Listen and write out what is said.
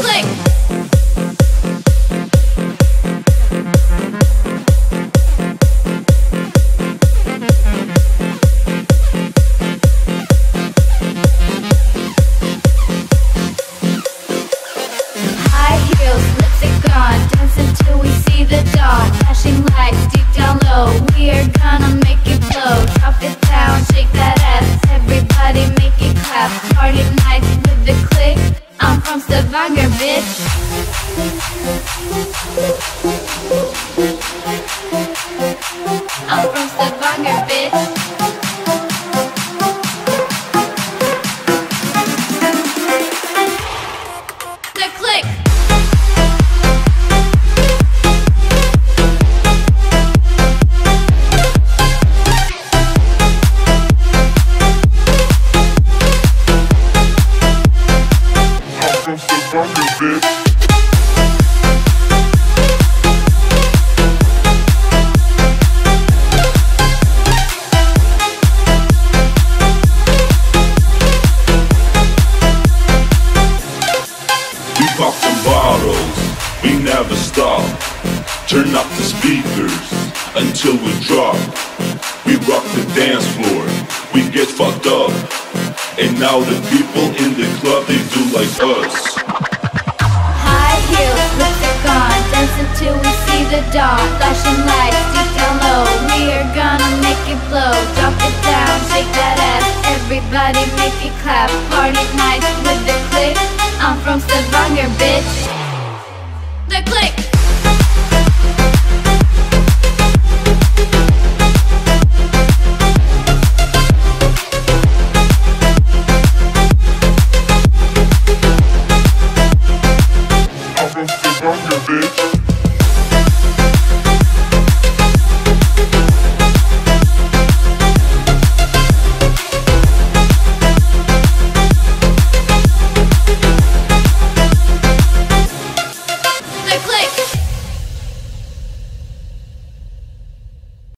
click. High heels, lipstick on, dancing till we see the dawn. Flashing lights deep down low, we are gonna make it blow. Drop it down, shake that ass, everybody make it clap. Party nights with the click, I'm from Stavanger, bitch. I'm from Stavanger, bitch. The click. I'm from Stavanger, bitch. We pop some bottles, we never stop. Turn up the speakers until we drop. We rock the dance floor, we get fucked up. And now the people in the club, they do like us. High heels, lipstick on, dancing till we see the dawn. Flashing lights deep down low, we are gonna make it blow. Drop it down, shake that ass, everybody make it clap. Party nights with the click, I'm from Stavanger, bitch.